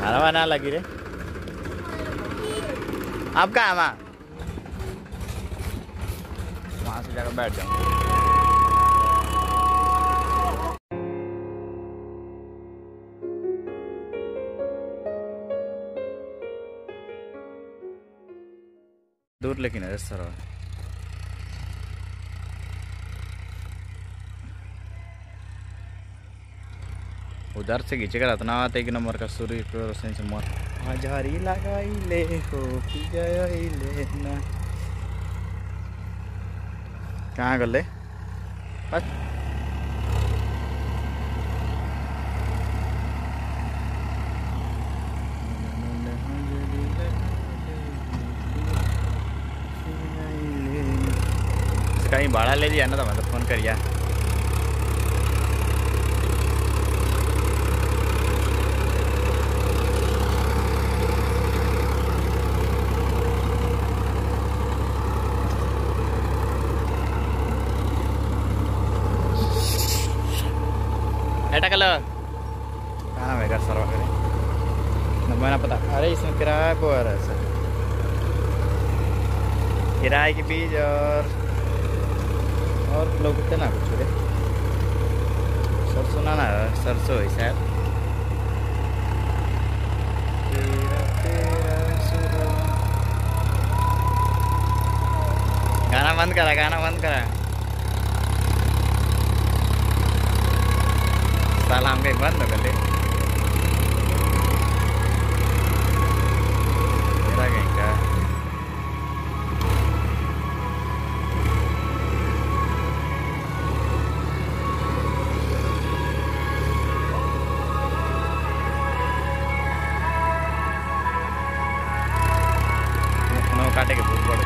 हवा ना लगी रे। आप कहाँ वहाँ वहाँ से जाकर बैठ जाऊँ। दूर लेकिन है सर। उधर से खींचेगा रत्ना आते एक नंबर का सूर्य की रोशनी से मत हजारी लगाई ले हो ले ना। कहाँ गले बस कहीं भाड़ा ले लिया ना तो मतलब फोन करिए। एटा कलर कहाँ है घर सर्वा करें मैंने पता। अरे इसमें किराया को आ रहा है सर। किराए के बीज और लोग होते ना कुछ रे सरसों ना सरसों है शायद। गाना बंद करा गाना बंद करा। साला हम कहीं बंद कर ले मेरा कहीं का। काटे के बहुत बड़े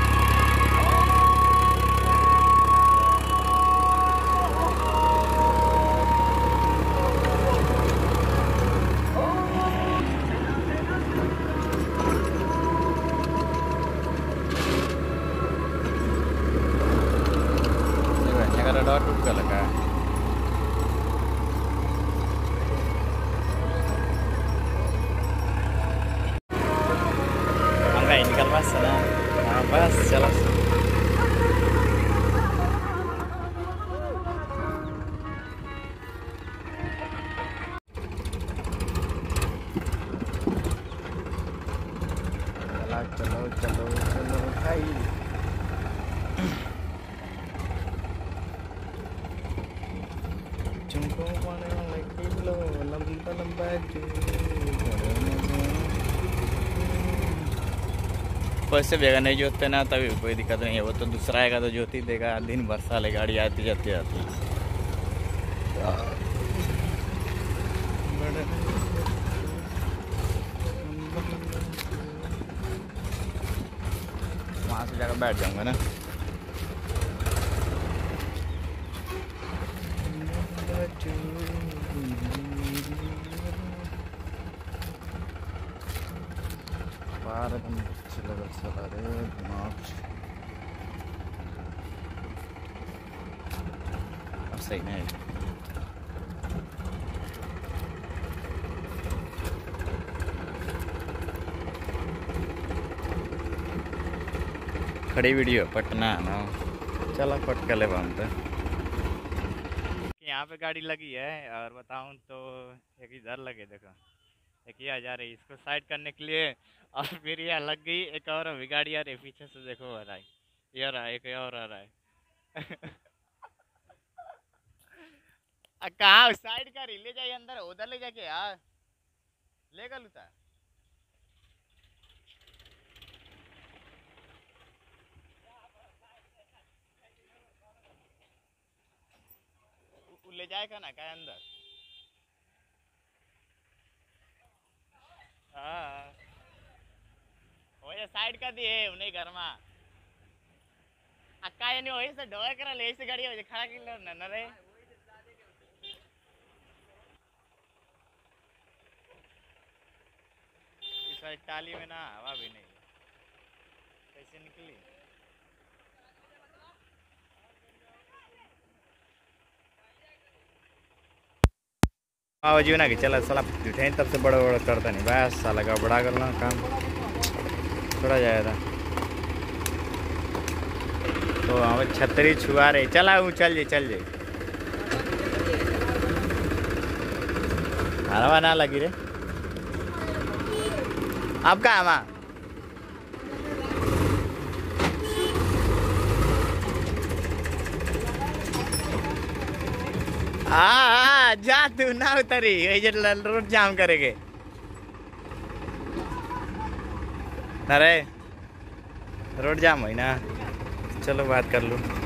डॉट टूट का लगा है। हम कहीं निकल बस ना। हाँ बस चलो चलो चलो चलो भाई। चुमको किलो लंबा लंबा पैसे बेगा नहीं जोतते ना तभी कोई दिक्कत नहीं है। वो तो दूसरा आएगा तो जोत ही देगा। दिन भर साले गाड़ी आती जाती आती। वहाँ से जाकर बैठ जाऊंगा ना। चला रे अब सही नहीं। खड़ी वीडियो पटना ना चला पट के ले बनते। यहाँ पे गाड़ी लगी है और बताऊं तो एक इधर लगे देखो एक ही आ जा रही इसको साइड करने के लिए। और फिर यह लग गई एक और अभी गाड़ी आ रही पीछे से देखो आ रहा है ये रहा एक और आ रहा है। कहाँ साइड कर ले जाइए अंदर उधर ले जाके यार ले गल उता ले जाएगा ना क्या अंदर। हाँ वो साइड कर दिए उन्हें घर में अक्का ये नहीं वही से ढोए करा ले से गाड़ी हो खड़ा किलो न रे इस वाली टाली में ना हवा भी नहीं कैसे निकली। बाबा ना कि चला साला उठे तब से बड़ा बड़ा करता नहीं बस साला का बड़ा करना काम थोड़ा जाएगा तो हम छतरी छुआ रहे चला वो चल जे हरवा ना लगी रे अब कहाँ वहाँ हाँ जा तू ना उतरी रोड जाम करेगे अरे रोड जाम हो ना चलो बात कर लूँ